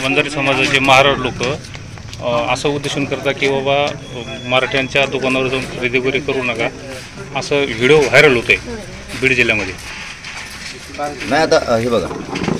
वंजारी समाजाचे महाराज लोक असं उद्देशून करतात की बाबा मराठ्यांच्या दुकानावर जाऊन खरेदी वगैरे करू नका, असं व्हिडिओ व्हायरल होते बीड जिल्ह्यामध्ये. नाही आता हे बघा,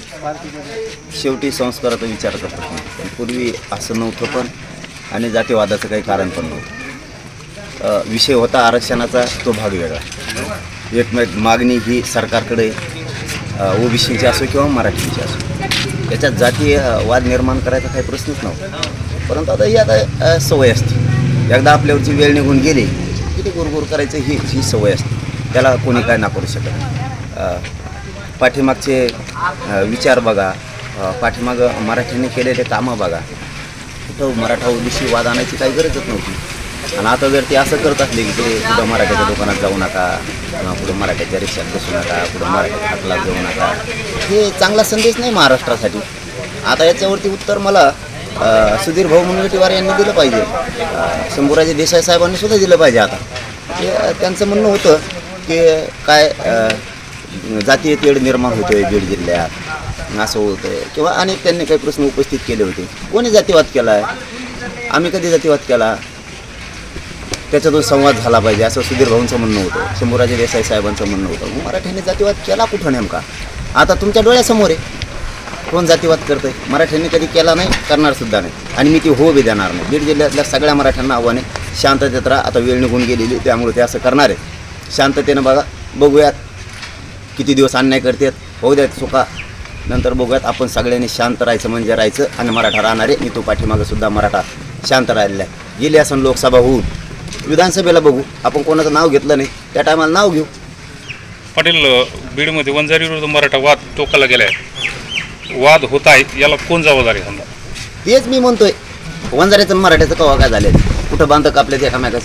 शेवटी संस्काराचा विचार करतात. पण पूर्वी असं नव्हतं पण, आणि जातीवादाचं काही कारण पण नव्हतं. विषय होता आरक्षणाचा, तो भाग वेगळा. एक मागणी ही सरकारकडे ओबीसीची असो किंवा मराठीची असो, याच्यात जाती वाद निर्माण करायचा काही प्रश्नच नव्हता. परंतु आता ही आता सवय असते, एकदा आपल्यावरची वेळ निघून गेली की ते गुरगुर करायचं ही सवय असते. त्याला कोणी काय ना करू शकत. पाठीमागचे विचार बघा, पाठीमागं मराठ्यांनी केलेले कामं बघा. कुठं मराठा ओबीसी वाद आणायची काही गरजच नव्हती. आणि आता जर ते असं करत असले की ते कुठं मराठ्याच्या दुकानात जाऊ नका, किंवा कुठं मराठ्याच्या रिक्षात बसू नका, कुठं मराठ्याच्या हातलात जाऊ नका, हे चांगला संदेश नाही महाराष्ट्रासाठी. आता याच्यावरती उत्तर मला सुधीर भाऊ मुनगंटीवार यांनी दिलं पाहिजे, शंभूराजे देसाई साहेबांनी सुद्धा दिलं पाहिजे. आता ते त्यांचं म्हणणं होतं की काय जातीय तेढ निर्माण होतो आहे बीड जिल्ह्यात, असं होतं आहे, किंवा अनेक त्यांनी काही प्रश्न उपस्थित केले होते. कोणी जातीवाद केला आहे? आम्ही कधी जातीवाद केला? त्याच्यातून संवाद झाला पाहिजे असं सुधीर भाऊंचं म्हणणं होतं, शंभूराजे देसाई साहेबांचं म्हणणं होतं. मराठ्यांनी जातीवाद केला कुठं नेमका? आता तुमच्या डोळ्यासमोर आहे. कोण जातीवाद करतंय? मराठ्यांनी कधी केला नाही, करणार सुद्धा नाही, आणि मी ती हो बी देणार नाही. बीड जिल्ह्यातल्या सगळ्या मराठ्यांना आव्हान आहे, शांततेत राहा. आता वेळ निघून गेलेली, त्यामुळे ते असं करणार आहे. शांततेनं बघा, बघूयात किती दिवस अन्याय करतात, होऊ द्यात चुका, नंतर बघूयात. आपण सगळ्यांनी शांत राहायचं म्हणजे राहायचं, आणि मराठा राहणार आहे. मी तो पाठीमागं सुद्धा मराठा शांत राहिलेला आहे. गेली असं लोकसभा होऊन विधानसभेला बघू, आपण कोणाचं नाव घेतलं नाही, त्या टायमाला नाव घेऊ. पाटील, बीडमध्ये वंजारी विरुद्ध मराठा वाद टोकाला गेलाय, वाद होत आहेत, याला कोण जबाबदार आहे? समजा तेच मी म्हणतोय, वंजाऱ्याचं मराठ्याचं कवा काय झाले, कुठं बांध कापले ते एकामेकाचं,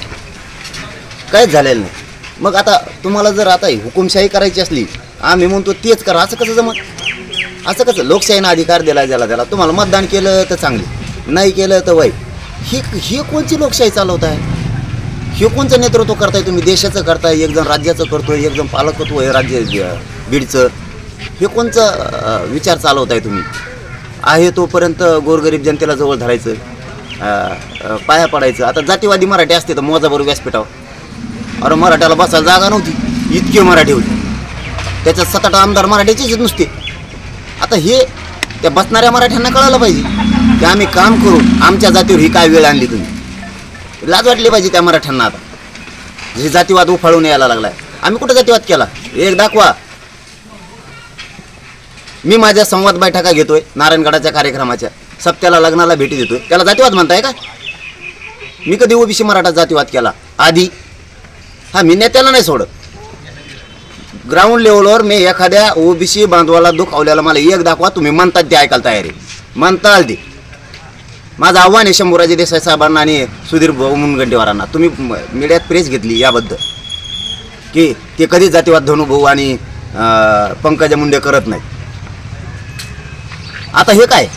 काहीच झालेलं नाही. मग आता तुम्हाला जर आता हुकुमशाही करायची असली, आम्ही म्हणतो तेच करा, असं कसं जमत? असं कसं? लोकशाहीनं अधिकार दिला त्याला तुम्हाला मतदान केलं तर चांगली, नाही केलं तर वाईट. ही कोणची लोकशाही चालवत आहे? हे कोणचं नेतृत्व करताय तुम्ही? देशाचं करताय, एक जण राज्याचं करतोय, एक जण पालकत्व आहे राज्य बीडचं. हे कोणचं विचार चालवताय तुम्ही? आहे तोपर्यंत गोरगरीब जनतेला जवळ धरायचं, पाया पडायचं. आता जातीवादी मराठी असते तर मोजाबरोबर व्यासपीठावर, अरे मराठ्याला बसायला जागा नव्हती, इतके मराठी होते, त्याच्यात 7-8 आमदार मराठ्याचेच नुसते. आता हे त्या बसणाऱ्या मराठ्यांना कळायला पाहिजे की आम्ही काम करू, आमच्या जातीवर ही काय वेळ आणली तुम्ही. लाज वाटली पाहिजे त्या मराठ्यांना. आता जे जातीवाद उफाळून यायला लागलाय, आम्ही कुठं जातीवाद केला? एक दाखवा. मी माझ्या संवाद बैठका घेतोय नारायणगडाच्या कार्यक्रमाच्या, सप्त्याला लग्नाला भेटी देतोय, त्याला जातीवाद म्हणताय का? मी कधी ओबीसी मराठा जातीवाद केला आधी? हा, मी नेत्याला नाही सोडत. ग्राउंड लेवलवर मी एखाद्या ओबीसी बांधवाला दुखावल्याला मला एक दाखवा, तुम्ही म्हणतात ते ऐकायला तयार आहे, म्हणताल ते. माझं आव्हान आहे शंभूराजे देसाई साहेबांना आणि सुधीर भाऊ मुनगंटीवारांना, तुम्ही मीडियात प्रेस घेतली याबद्दल की ते कधीच जातीवाद धनुभाऊ आणि पंकजा मुंडे करत नाहीत. आता हे काय?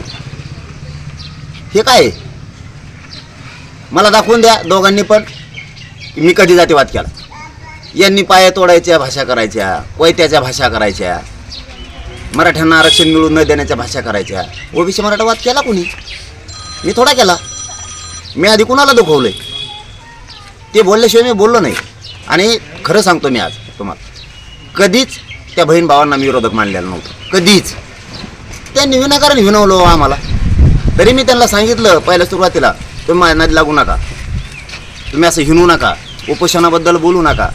हे काय? मला दाखवून द्या दोघांनी पण, मी कधी जातीवाद केला. यांनी पाया तोडायच्या भाषा करायच्या, वैत्याच्या भाषा करायच्या, मराठ्यांना आरक्षण मिळून न देण्याच्या भाषा करायच्या. ओबीसी मराठा वाद केला कोणी? मी थोडा केला. मी आधी कुणाला दुखवलंय? ते बोलल्याशिवाय मी बोललो नाही. आणि खरं सांगतो मी आज तुम्हाला, कधीच त्या बहीण भावांना मी विरोधक मानलेलं नव्हतं, कधीच. त्यांनी विनाकारण हिणवलं आम्हाला. तरी मी त्यांना सांगितलं पहिल्या सुरुवातीला, तुम्ही माझ्या नादी लागू नका, तुम्ही असं हिणू नका, उपोषणाबद्दल बोलू नका.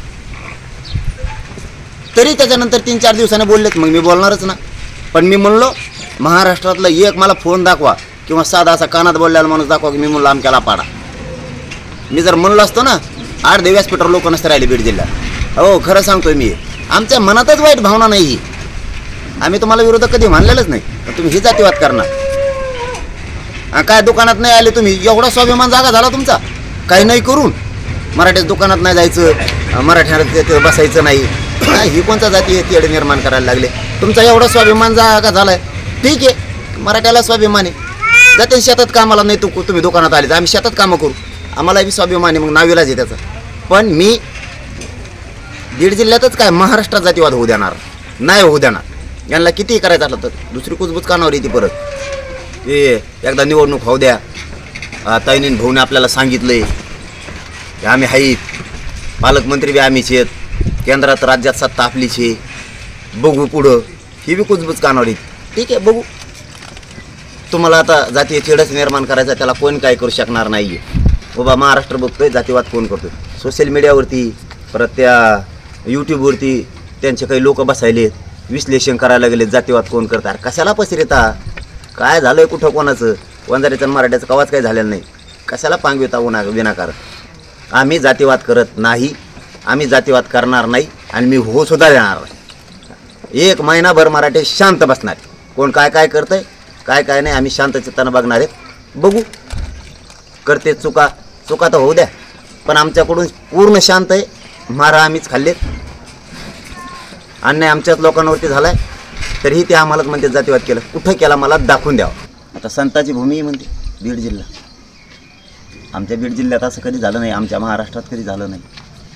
तरी त्याच्यानंतर 3-4 दिवसाने बोललेत, मग मी बोलणारच ना. पण मी म्हणलो, महाराष्ट्रातला एक मला फोन दाखवा किंवा साधा असा कानात बोललेला माणूस दाखवा की मी म्हणलो आमक्याला पाडा. मी जर म्हणलो असतो ना, 8 व्यासपीठावर लोक नसते राहिले बीड जिल्ह्यात. हो, खरं सांगतोय मी, आमच्या मनातच वाईट भावना नाही. आम्ही तुम्हाला विरोधक कधी मानलेलंच नाही, पण तुम्ही ही जातीवाद करणार. काय दुकानात नाही आले तुम्ही, एवढा स्वाभिमान जागा झाला तुमचा, काही नाही करून. मराठ्याच्या दुकानात नाही जायचं, मराठ्याला बसायचं नाही, ही कोणता जाती तेढ निर्माण करायला लागले. तुमचा एवढा स्वाभिमान जागा झालाय, ठीक आहे, मराठ्याला स्वाभिमान आहे, जाते शेतात कामाला. नाही तुम्ही दुकानात आले तर आम्ही शेतात कामं करू, आम्हाला बी स्वाभिमान आहे, मग नावीलाच आहे त्याचा. पण मी बीड जिल्ह्यातच काय महाराष्ट्रात जातीवाद होऊ देणार नाही, होऊ देणार. यांना कितीही करायचं असलं तर दुसरी कुजबूज कानावर येते परत. ते एकदा निवडणूक होऊ द्या. ताईनीन भाऊने आपल्याला सांगितलंय की आम्ही आहेत, पालकमंत्री बी आम्हीच आहेत, केंद्रात राज्यात सत्ता आपलीच आहे, बघू पुढं. ही बी कुजबुज कानावर येते. ठीक आहे, बघू. तुम्हाला आता जातीय तेढच निर्माण करायचा, त्याला कोण काय करू शकणार नाही आहे. बाबा महाराष्ट्र बघतोय, जातीवाद कोण करतोय. सोशल मीडियावरती परत त्या यूट्यूबवरती त्यांचे काही लोक बसायलेत, विश्लेषण करायला गेले जातीवाद कोण करतात. कशाला पसरिता? काय झालंय कुठं कोणाचं? वंजारीचं मराठ्याचं कवाच काही झालेलं नाही. कशाला पांगविता विनाकारण? आम्ही जातीवाद करत नाही, आम्ही जातीवाद करणार नाही आणि मी हो सुद्धा देणार नाही. 1 महिनाभर मराठी शांत बसणार. कोण काय काय करतंय काय काय नाही आम्ही शांत चित्तानं बघणार आहेत. बघू. करते चुका तर होऊ द्या, पण आमच्याकडून पूर्ण शांत आहे. मारा आम्हीच खाल्लेत, अन्याय आमच्याच लोकांवरती झाला आहे, तरीही ते आम्हालाच म्हणते जातीवाद केलं. कुठं केला मला दाखवून द्यावं. आता संताची भूमी म्हणते बीड जिल्हा. आमच्या बीड जिल्ह्यात असं कधी झालं नाही, आमच्या महाराष्ट्रात कधी झालं नाही.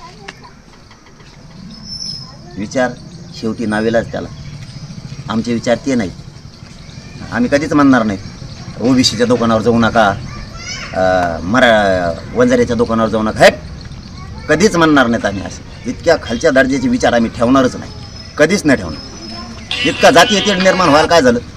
विचार शेवटी नावेलाच त्याला. आमचे विचार ते नाही. आम्ही कधीच म्हणणार नाही ओबीसीच्या दुकानावर जाऊ नका, वंजाऱ्याच्या दुकानावर जाऊ नका. कधीच म्हणणार नाहीत आम्ही. असं इतक्या खालच्या दर्जाचे विचार आम्ही ठेवणारच नाही, कधीच नाही ठेवणार. इतका जातीय तेढ निर्माण व्हायला काय झालं?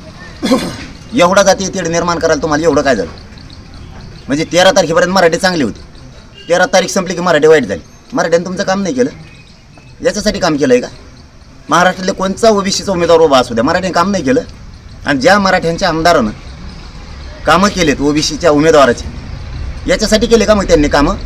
एवढा जातीय तेढ निर्माण करायला तुम्हाला एवढं काय झालं? म्हणजे 13 तारखेपर्यंत मराठी चांगली होती, 13 तारीख संपली की मराठी वाईट झाली. मराठ्याने तुमचं काम नाही केलं, याच्यासाठी काम केलं आहे का? महाराष्ट्रातले कोणचा ओबीसीचा उमेदवार उभा असू द्या, मराठीने काम नाही केलं. आणि ज्या मराठ्यांच्या आमदारानं कामं केलेत ओबीसीच्या उमेदवाराचे, याच्यासाठी केले का मग त्यांनी कामं?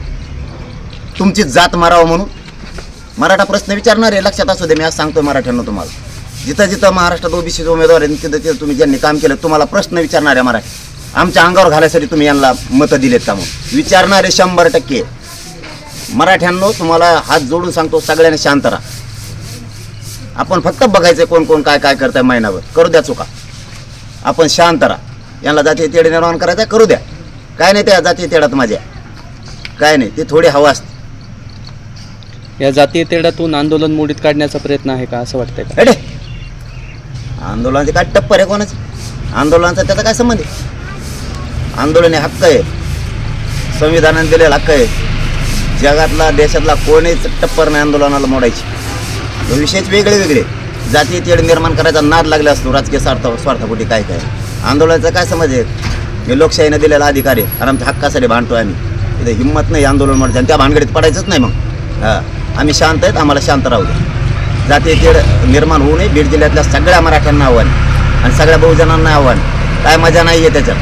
तुमची जात मारावं म्हणून? मराठा प्रश्न विचारणार आहे, लक्षात असू दे. मी आज सांगतो मराठ्यांना, तुम्हाला जिथं जिथं महाराष्ट्रात ओबीसीचे उमेदवार आहेत तिथं तिथं तुम्ही ज्यांनी काम केलं तुम्हाला प्रश्न विचारणार आहे मराठी. आमच्या अंगावर घालायसाठी तुम्ही यांना मतं दिलेत का म्हणून विचारणारे 100%. मराठ्यांनो तुम्हाला हात जोडून सांगतो, सगळ्यांनी शांत राहा. आपण फक्त बघायचं कोण कोण काय काय करताय महिनाभर. करू द्या चुका, आपण शांत राहा. यांना जातीय तेढ निर्माण करायचा करू द्या. काय नाही त्या जातीय तेढात माझ्या काय नाही, ते थोडी हवा असते. या जातीय तेढातून आंदोलन मोडीत काढण्याचा प्रयत्न आहे का असं वाटतंय का? अरे आंदोलनाचे काय टप्पर आहे कोणाचे? आंदोलनाचा त्याचा काय संबंध आहे? आंदोलन हे हक्क आहे, संविधानाने दिलेला हक्क आहे. जगातला देशातला कोणीच टप्पर नाही आंदोलनाला मोडायची. विषयच वेगळे वेगळे. जातीय तेढ निर्माण करायचा नाद लागला असतो राजकीय स्वार्थापोटी. काय काय आंदोलनाचा काय समज आहे? हे लोकशाहीने दिलेला अधिकार आहे आणि आमच्या हक्कासाठी भांडतोय आम्ही. इथे हिंमत नाही आंदोलन मोडायचं आणि त्या भानगडीत पडायचंच नाही. मग आम्ही शांत आहेत, आम्हाला शांत राहू दे. जातीय तेढ निर्माण होऊ नये. बीड जिल्ह्यातल्या सगळ्या मराठ्यांना आव्हान आणि सगळ्या बहुजनांना आव्हान. काय मजा नाही आहे त्याच्यात.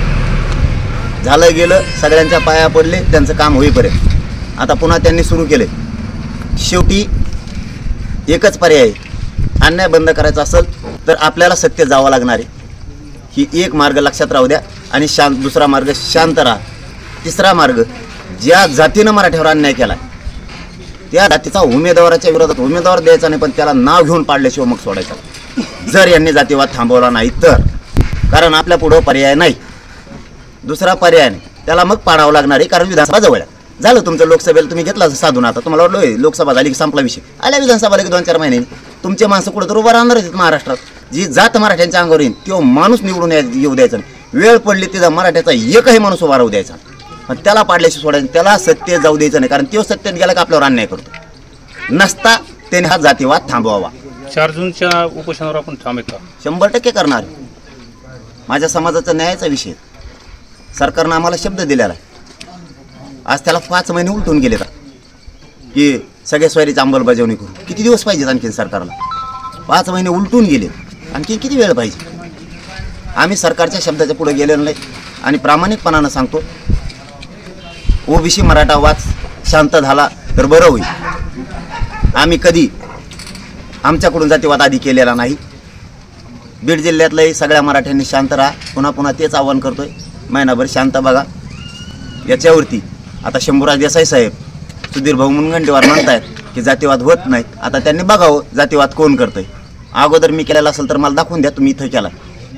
झालं गेलं, सगळ्यांच्या पाया पडले, त्यांचं काम होईपर्यंत. आता पुन्हा त्यांनी सुरू केले. शेवटी एकच पर्याय आहे, अन्याय बंद करायचा असेल तर आपल्याला सत्य जावं लागणार आहे. ही एक मार्ग लक्षात राहू द्या. आणि दुसरा मार्ग शांत राहा. तिसरा मार्ग, ज्या जातीनं मराठ्यावर अन्याय केला त्या जातीचा उमेदवाराच्या विरोधात उमेदवार द्यायचा नाही, पण त्याला नाव घेऊन पाडल्याशिवाय मग सोडायचा, जर यांनी जातीवाद थांबवला नाही तर. कारण आपल्या पुढं पर्याय नाही, दुसरा पर्याय नाही. त्याला मग पाडावं लागणार आहे, कारण विधानसभा जवळ आहे. झालं तुमचं लोकसभेला तुम्ही घेतला साधून. आता तुम्हाला वाटलं लोकसभा झाली की संपला विषय. आल्या विधानसभा की 2-4 महिने तुमचे माणसं कुठं तर उभं राहणार आहेत महाराष्ट्रात. जी जात मराठ्यांच्या अंगावर येईल तो माणूस निवडून येऊ द्यायचा नाही. वेळ पडली तिचा मराठ्याचा एकही माणूस उभा राहू द्यायचा, पण त्याला पाडल्याशी सोडायचं. त्याला सत्य जाऊ द्यायचं नाही, कारण तो सत्यात गेला का आपल्यावर अन्याय करतो. नसता त्याने हा जातीवाद थांबवावा. 4 जूनच्या उपोषणावर आपण ठाम आहे का? 100% करणार. माझ्या समाजाचा न्यायाचा विषय. सरकारनं आम्हाला शब्द दिलेला आहे. आज त्याला 5 महिने उलटून गेले का की सगळ्या स्वारीची अंमलबजावणी करू. किती दिवस पाहिजेत आणखीन सरकारला? 5 महिने उलटून गेले, आणखी किती वेळ पाहिजे? आम्ही सरकारच्या शब्दाच्या पुढे गेलेलो नाही. आणि प्रामाणिकपणानं सांगतो, ओबीसी मराठा वाद शांत झाला तर बरं होईल. आम्ही कधी आमच्याकडून जातीवाद आधी केलेला नाही. बीड जिल्ह्यातल्याही सगळ्या मराठ्यांनी शांत राहा. पुन्हा पुन्हा तेच आव्हान करतोय, महिनाभर शांत बघा. याच्यावरती आता शंभूराज देसाई साहेब, सुधीर भाऊ मुनगंटीवार म्हणतायत की जातीवाद होत नाही. आता त्यांनी बघावं जातीवाद कोण करतंय. अगोदर मी केलेला असेल तर मला दाखवून द्या, तुम्ही इथं केला.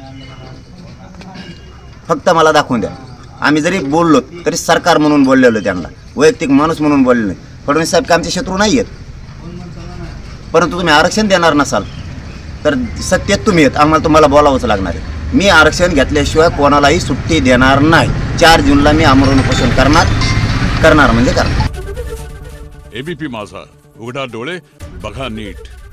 फक्त मला दाखवून द्या. आम्ही जरी बोललो तरी सरकार म्हणून बोललेलो, त्यांना वैयक्तिक माणूस म्हणून बोलले नाही. फडणवीस साहेब आमचे शत्रू नाही आहेत, परंतु तुम्ही आरक्षण देणार नसाल तर सत्तेत तुम्ही आहेत, आम्हाला तुम्हाला बोलावंच लागणार आहे. मी आरक्षण घेतल्याशिवाय कोणालाही सुट्टी देणार नाही. 4 जूनला मी आमरण उपोषण करणार म्हणजे करणार. एबीपी माझा, उघडा डोळे बघा नीट.